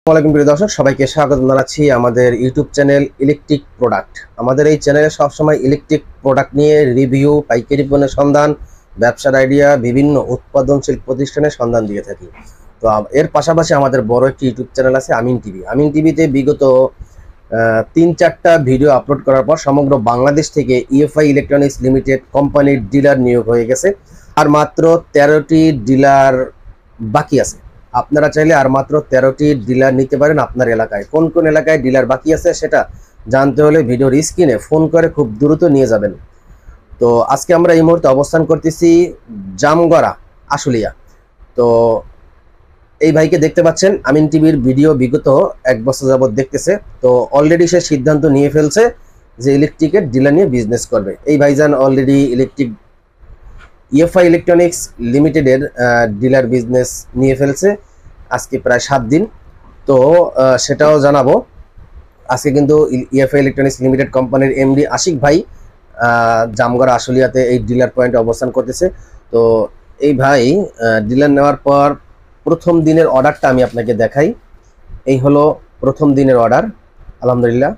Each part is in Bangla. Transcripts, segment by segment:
আসসালামু প্রিয় দর্শক, সবাইকে স্বাগত জানাচ্ছি আমাদের ইউটিউব চ্যানেল ইলেকট্রিক প্রোডাক্ট। আমাদের এই চ্যানেলে সবসময় ইলেকট্রিক প্রোডাক্ট নিয়ে রিভিউ, পাইকারি পণ্যের সন্ধান, ব্যবসার আইডিয়া, বিভিন্ন উৎপাদনশীল প্রতিষ্ঠানের সন্ধান দিয়ে থাকি। তো এর পাশাপাশি আমাদের বড় একটি ইউটিউব চ্যানেল আছে আমিন টিভি। আমিন টিভিতে বিগত 3-4টা ভিডিও আপলোড করার পর সমগ্র বাংলাদেশ থেকে ইএফআই ইলেকট্রনিক্স লিমিটেড কোম্পানির ডিলার নিয়োগ হয়ে গেছে। আর মাত্র 13টি ডিলার বাকি আছে। আপনারা চাইলে আর মাত্র 13টি ডিলার নিতে পারেন আপনার এলাকায়। কোন কোন এলাকায় ডিলার বাকি আছে সেটা জানতে হলে ভিডিওর স্ক্রিনে ফোন করে খুব দ্রুত নিয়ে যাবেন। তো আজকে আমরা এই মুহূর্তে অবস্থান করতেছি জামগড়া, আশুলিয়া। তো এই ভাইকে দেখতে পাচ্ছেন, আমিন টিভির ভিডিও বিগত 1 বছর যাবত দেখতেছে। তো অলরেডি সে সিদ্ধান্ত নিয়ে ফেলছে যে ইলেকট্রিকের ডিলার নিয়ে বিজনেস করবে। এই ভাইজান অলরেডি ইএফআই ইলেকট্রনিক্স লিমিটেডের ডিলার বিজনেস নিয়ে ফেলছে আজকে প্রায় 7 দিন। তো সেটাও জানাবো। আজকে কিন্তু ইএফআই ইলেকট্রনিক্স লিমিটেড কোম্পানির এমডি আশিক ভাই জামগড়া আশুলিয়াতে এই ডিলার পয়েন্টে অবস্থান করতেছে। তো এই ভাই ডিলার নেওয়ার পর প্রথম দিনের অর্ডারটা আমি আপনাকে দেখাই। এই হলো প্রথম দিনের অর্ডার। আলহামদুলিল্লাহ,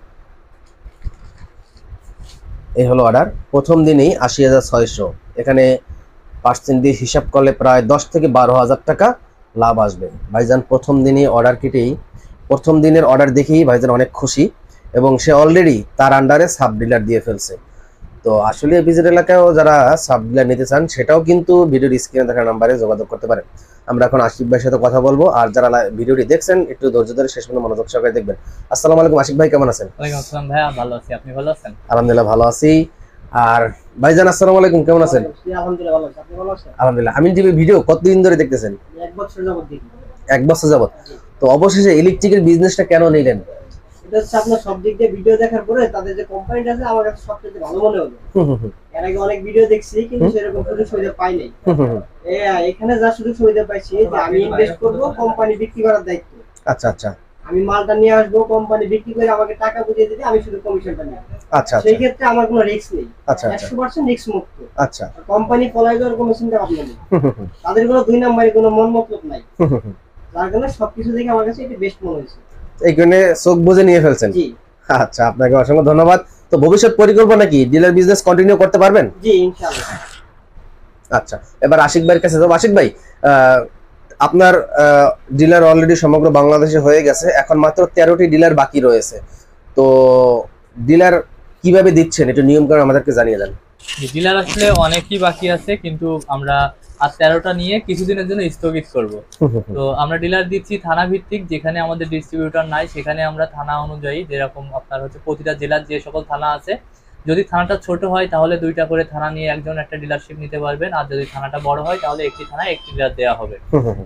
এই হলো অর্ডার। প্রথম দিনেই 80,600। এখানে পার্সেন্ট দিয়ে হিসাব করলে প্রায় 10 থেকে 12,000 টাকা লাভ আসবে। ভাইজান প্রথম দিনই অর্ডার কেটেই, প্রথম দিনের অর্ডার দেখেই ভাইজান অনেক খুশি এবং সে অলরেডি তার আন্ডারে সাব ডিলার দিয়ে ফেলছে। তো আসলে বিজের এলাকায়ও যারা সাব ডিলার নিতে চান সেটাও কিন্তু ভিডিওর স্ক্রিনে দেখা নাম্বারে যোগাযোগ করতে পারেন। আমরা এখন আশিক ভাইয়ের সাথে কথা বলবো। আর যারা ভিডিওটি দেখছেন একটু ধৈর্য ধরে শেষ পর্যন্ত মনোযোগ সহকারে দেখবেন। আসসালামু আলাইকুম আশিক ভাই, কেমন আছেন? ওয়ালাইকুম আসসালাম ভাইয়া, ভালো আছি। আপনি ভালো আছেন? আলহামদুলিল্লাহ ভালো আছি। আর ভাইজান আসসালামু আলাইকুম, কেমন আছেন? আলহামদুলিল্লাহ ভালো আছি। আপনি ভালো আছেন? আলহামদুলিল্লাহ। আমিন টিভি ভিডিও কতদিন ধরে দেখতেছেন? 1 বছর যাবত দেখি। 1 বছর যাবত। তো অবশেষে ইলেকট্রিকের বিজনেসটা কেন নিলেন? এটা হচ্ছে আপনার সব দিক দিয়ে ভিডিও দেখার পরে তাদের যে কোম্পানিটা আছে আমার কাছে সবচেয়ে ভালো মনে হলো। এর আগে অনেক ভিডিও দেখছি কিন্তু সেরকম সুযোগ সুবিধা পাই নাই। এখানে যা সুযোগ সুবিধা পাইছি যে আমি ইনভেস্ট করব, কোম্পানি বিক্রি করার দায়িত্ব। আচ্ছা আচ্ছা। আমি মালটা নিয়ে আসবো, কোম্পানি বিক্রি করে আমাকে টাকা বুঝিয়ে দিবে, আমি শুধু কমিশনটা নিব। আচ্ছা আচ্ছা। সেই ক্ষেত্রে আমার কোনো রিস্ক নেই। আচ্ছা আচ্ছা। 100% রিস্ক মুক্ত। আচ্ছা। কোম্পানি ফলাই দেওয়ার কোনো চিন্তা ভাবনা নেই। তাদের কোনো দুই নম্বরে কোনো মন মতলব নাই। যার কারণে সবকিছু দেখে আমার কাছে এটা বেস্ট মনে হয়েছে। এইখানে চোখ বুঝে নিয়ে ফেলছেন? জি। আচ্ছা, আপনাকে অসংখ্য ধন্যবাদ। তো ভবিষ্যৎ পরিকল্পনা কি? ডিলার বিজনেস কন্টিনিউ করতে পারবেন? জি ইনশাআল্লাহ। আচ্ছা, এবার আশিক ভাইয়ের কাছে যাবো। আশিক ভাই, আপনার ডিলার অলরেডি সমগ্র বাংলাদেশে হয়ে গেছে, এখন মাত্র 13টি ডিলার বাকি রয়েছে। তো ডিলার কিভাবে দিচ্ছেন একটু নিয়ম করে আমাদেরকে জানিয়ে দেন। ডিলার আসলে অনেকই বাকি আছে, কিন্তু আমরা আর 13টা নিয়ে কিছুদিনের জন্য স্থগিত করব। তো আমরা ডিলার দিচ্ছি থানা ভিত্তিক, যেখানে আমাদের ডিস্ট্রিবিউটর নাই সেখানে আমরা থানা অনুযায়ী, যেরকম আপনার হচ্ছে প্রতিটা জেলার যে সকল থানা আছে, যদি থানাটা ছোট হয় তাহলে 2টা করে থানা নিয়ে একজন একটা ডিলারশিপ নিতে পারবেন, আর যদি থানাটা বড় হয় তাহলে একটি থানায় একটি ডিলার দেওয়া হবে।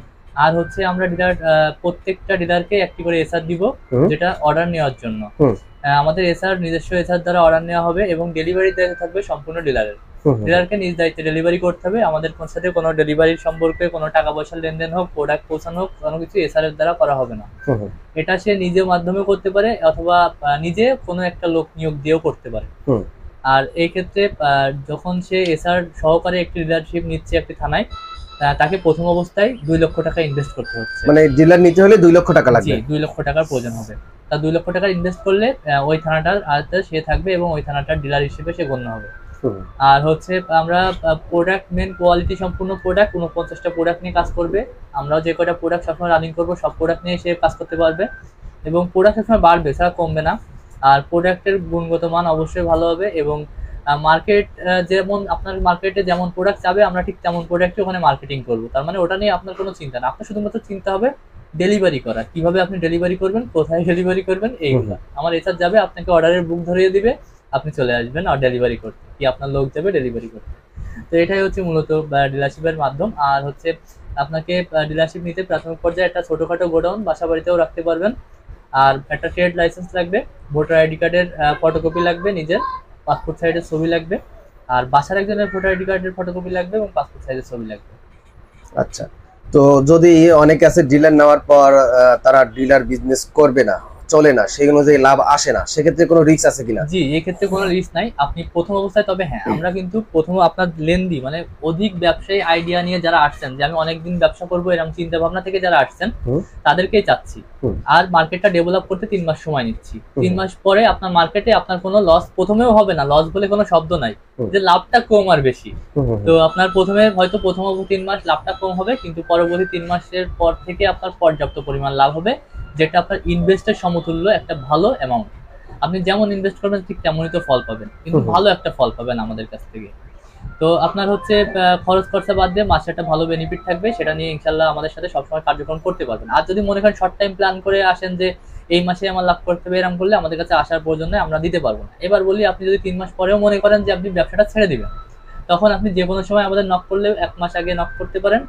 আর হচ্ছে আমরা ডিলার প্রত্যেকটা ডিলারকে একটি করে এসআর দিব, যেটা অর্ডার নেওয়ার জন্য। আমাদের এসআর নিজস্ব এসআর দ্বারা অর্ডার নেওয়া হবে এবং ডেলিভারি দায়িত্ব থাকবে সম্পূর্ণ ডিলারের। ডিলারকে নিজ দায়িত্বে ডেলিভারি করতে হবে। আমাদের সাথে কোনো ডেলিভারির সম্পর্কে কোনো টাকা পয়সার লেনদেন হোক, প্রোডাক্ট পৌঁছানো হোক, কোনো কিছু এসআর এর দ্বারা করা হবে না। এটা সে নিজের মাধ্যমে করতে পারে অথবা নিজে কোনো একটা লোক নিয়োগ দিয়েও করতে পারে। আর এই ক্ষেত্রে যখন সে এসআর সহকারে একটি ডিলারশিপ নিচ্ছে একটি থানায়, তাকে প্রথম অবস্থায় 2 লক্ষ টাকা ইনভেস্ট করতে হচ্ছে। মানে ডিলার নিতে হলে 2 লক্ষ টাকা লাগবে? 2 লক্ষ টাকার প্রয়োজন হবে। তা 2 লক্ষ টাকা ইনভেস্ট করলে ওই থানাটার আয়ত্তে সে থাকবে এবং ওই থানাটার ডিলার হিসেবে সে গণ্য হবে। আর হচ্ছে আমরা প্রোডাক্ট, মেন কোয়ালিটি সম্পূর্ণ প্রোডাক্ট, 49টা প্রোডাক্ট নিয়ে কাজ করবে। আমরাও যে কয়টা প্রোডাক্ট সবসময় রানিং করবো সব প্রোডাক্ট নিয়ে সে কাজ করতে পারবে এবং প্রোডাক্ট সবসময় বাড়বে, ছাড়া কমবে না। আর প্রোডাক্টের গুণগত মান অবশ্যই ভালো হবে এবং মার্কেট যেমন আপনার মার্কেটে যেমন প্রোডাক্ট চাবে আমরা ঠিক তেমন প্রোডাক্টই ওখানে মার্কেটিং করবো। তার মানে ওটা নিয়ে আপনার কোনো চিন্তা না, আপনার শুধুমাত্র চিন্তা হবে ডেলিভারি করা, কিভাবে আপনি ডেলিভারি করবেন, কোথায় ডেলিভারি করবেন, এইগুলো। আমার এসআর যাবে, আপনাকে অর্ডারের বুক ধরিয়ে দিবে, আপনি চলে আসবেন আর ডেলিভারি করতে, কি আপনার লোক যাবে ডেলিভারি করতে। তো এটাই হচ্ছে মূলত ডিলারশিপের মাধ্যম। আর হচ্ছে আপনাকে ডিলারশিপ নিতে প্রাথমিক পর্যায়ে একটা ছোটোখাটো গোডাউন বাসা বাড়িতেও রাখতে পারবেন। আর একটা ট্রেড লাইসেন্স লাগবে, ভোটার আইডি কার্ডের ফটোকপি লাগবে, নিজের পাসপোর্ট সাইজের ছবি লাগবে, আর বাসার একজনের ভোটার আইডি কার্ডের ফটোকপি লাগবে এবং পাসপোর্ট সাইজের ছবি লাগবে। আচ্ছা, তো যদি অনেকে আছে ডিলার নেওয়ার পর তারা ডিলার বিজনেস করবে না, চলে না, সেই অনুযায়ী লাভ আসে না, সেক্ষেত্রে কোনো রিস্ক আছে কিনা? জি, এই ক্ষেত্রে কোনো রিস্ক নাই। আপনি প্রথম অবস্থায়, তবে হ্যাঁ আমরা কিন্তু প্রথম আপনার লেন্দি মানে অধিক ব্যবসায়ী আইডিয়া নিয়ে যারা আসছেন যে আমি অনেকদিন ব্যবসা করবো এরকম চিন্তা ভাবনা থেকে যারা আসছেন তাদেরকেই চাচ্ছি। আর মার্কেটটা ডেভেলপ করতে 3 মাস সময় নিচ্ছি। 3 মাস পরে আপনার মার্কেটে আপনার কোনো লস প্রথমেও হবে না, লস বলে কোনো শব্দ নাই, যে লাভটা কম আর বেশি। তো আপনার প্রথমে হয়তো প্রথম 3 মাস লাভটা কম হবে, কিন্তু পরবর্তী 3 মাসের পর থেকে আপনার পর্যাপ্ত পরিমাণ লাভ হবে, যেটা আপনার ইনভেস্টের সমতুল্য একটা ভালো অ্যামাউন্ট। আপনি যেমন ইনভেস্ট করবেন ঠিক তেমনই তো ফল পাবেন, কিন্তু ভালো একটা ফল পাবেন আমাদের কাছ থেকে। তো আপনার হচ্ছে খরচ খরচা বাদ দিয়ে মাসে একটা ভালো বেনিফিট থাকবে, সেটা নিয়ে ইনশাল্লাহ আমাদের সাথে সবসময় কার্যক্রম করতে পারবেন। আর যদি মনে করেন শর্ট টাইম প্ল্যান করে আসেন যে এই মাসে আমার লাভ করতে হবে, এরকম করলে আমাদের কাছে আসার প্রয়োজন নেই, আমরা দিতে পারবো না। এবার বলি, আপনি যদি 3 মাস পরেও মনে করেন যে আপনি ব্যবসাটা ছেড়ে দিবেন, তখন আপনি যে কোনো সময় আমাদের নক করলে 1 মাস আগে নক করতে পারেন।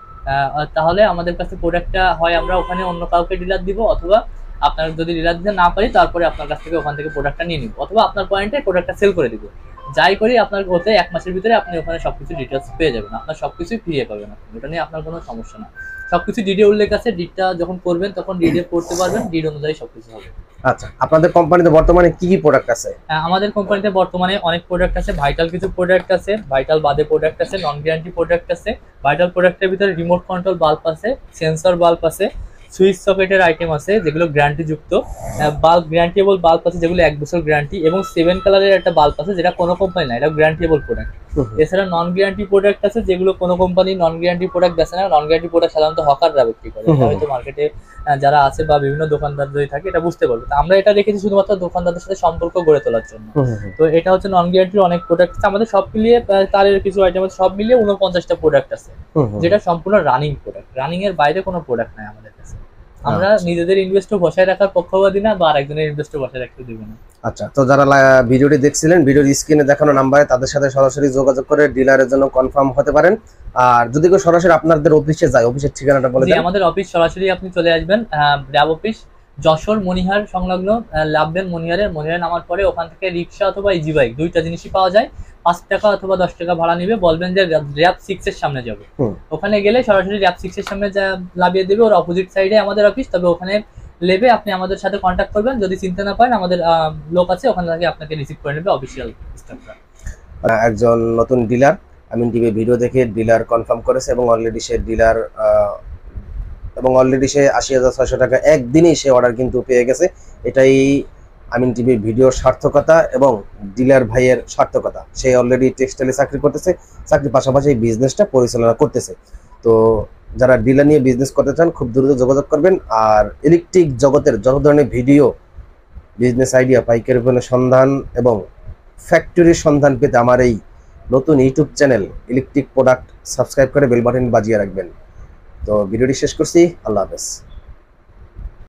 তাহলে আমাদের কাছে প্রোডাক্টটা হয় আমরা ওখানে অন্য কাউকে ডিলার দিব, অথবা আপনার যদি ডিলার দিতে না পারি তারপরে আপনার কাছ থেকে ওখান থেকে প্রোডাক্টটা নিয়ে নিব, অথবা আপনার পয়েন্টে প্রোডাক্টটা সেল করে দিব। যাই করি আপনার ওতে 1 মাসের ভিতরে আপনি ওখানে সবকিছু ডিটেলস পেয়ে যাবেন, আপনার সবকিছুই ফিরিয়ে পাবেন, ওটা নিয়ে আপনার কোনো সমস্যা না। সবকিছু ডিডে উল্লেখ আছে, ডিডটা যখন করবেন তখন ডিডে করতে পারবেন, ডিড অনুযায়ী সবকিছু হবে। আচ্ছা, আপনাদের কোম্পানিতে বর্তমানে কি কি প্রোডাক্ট আছে? আমাদের কোম্পানিতে বর্তমানে অনেক প্রোডাক্ট আছে। ভাইটাল কিছু প্রোডাক্ট আছে, ভাইটাল বাদে প্রোডাক্ট আছে, নন গ্যারান্টি প্রোডাক্ট আছে। ভাইটাল প্রোডাক্টের ভিতরে রিমোট কন্ট্রোল বাল্ব আছে, সেন্সর বাল্ব আছে, সুইচ সকেটের আইটেম আছে যেগুলো গ্যারান্টি যুক্ত, বাল্ব গ্যারান্টিবল বাল্ব আছে যেগুলো 1 বছর গ্যারান্টি, এবং 7 কালারের একটা বাল্ব আছে যেটা কোনো কোম্পানি না, এটা গ্যারান্টিবল প্রোডাক্ট। এছাড়া নন গ্যারান্টি প্রোডাক্ট আছে যেগুলো কোনো কোম্পানি নন গ্যারান্টি প্রোডাক্ট বেচে না। নন গ্যারান্টি প্রোডাক্ট সাধারণত হকাররা বিক্রি করে, হয়তো মার্কেটে যারা আছে বা বিভিন্ন দোকানদার যদি থাকে এটা বুঝতে পারবে। আমরা এটা রেখেছি শুধুমাত্র দোকানদারদের সাথে সম্পর্ক গড়ে তোলার জন্য। তো এটা হচ্ছে নন গ্যারান্টির অনেক প্রোডাক্ট আছে আমাদের, সব মিলিয়ে তারের কিছু আইটেম আছে, সব মিলিয়ে 49টা প্রোডাক্ট আছে, যেটা সম্পূর্ণ রানিং প্রোডাক্ট। রানিং এর বাইরে কোনো প্রোডাক্ট নাই আমাদের কাছে। আমরা নিজেদের ইনভেস্টর বসায় রাখার পক্ষপাতী না, বা আরেকজনের ইনভেস্টর বসায় রাখতে দেব না। আচ্ছা, তো যারা ভিডিওটি দেখছিলেন, ভিডিওর স্ক্রিনে দেখানো নাম্বারে তাদের সাথে সরাসরি যোগাযোগ করে ডিলারের জন্য কনফার্ম হতে পারেন। আর যদি কেউ সরাসরি আপনাদের অফিসে যায়, অফিসের ঠিকানাটা বলে দেন। আমাদের অফিস সরাসরি আপনি চলে আসবেন, ল্যাব অফিস যশোর মনিহার সংলগ্ন, লাভবেন মনিহারে নামার পরে ওখান থেকে রিক্সা অথবা ইজি বাইক দুইটা জিনিসই পাওয়া যায়। 5 টাকা অথবা 10 টাকা ভাড়া নিবে, বলবেন যে ল্যাব 6 এর সামনে যাবে, ওখানে গেলে সরাসরি ল্যাব 6 এর সামনে লাভিয়ে দেবে, ওর অপোজিট সাইডে আমাদের অফিস। তবে ওখানে লেবে আপনি আমাদের সাথে কন্ট্যাক্ট করবেন, যদি চিনতে না পারেন আমাদের লোক আছে ওখানে থেকে আপনাকে রিসিভ করে নেবে অফিসিয়াল স্টাফরা। একজন নতুন ডিলার আমিন টিভি ভিডিও দেখে ডিলার কনফার্ম করেছে, এবং অলরেডি সে 80,600 টাকা একদিনই সে অর্ডার কিন্তু পেয়ে গেছে। এটাই আমিন টিভির ভিডিওর সার্থকতা এবং ডিলার ভাইয়ের সার্থকতা। সে অলরেডি টেক্সটাইলে চাকরি করতেছে, চাকরির পাশাপাশি এই বিজনেসটা পরিচালনা করতেছে। তো যারা ডিলার নিয়ে বিজনেস করতে চান খুব দ্রুত যোগাযোগ করবেন। আর ইলেকট্রিক জগতের যত ধরনের ভিডিও, বিজনেস আইডিয়া, পাইকারি পণ্যের সন্ধান এবং ফ্যাক্টরির সন্ধান পেতে আমার এই নতুন YouTube channel electric product subscribe করে বেল বাটন বাজিয়ে রাখবেন। তো ভিডিওটি শেষ করছি, আল্লাহ হাফেজ।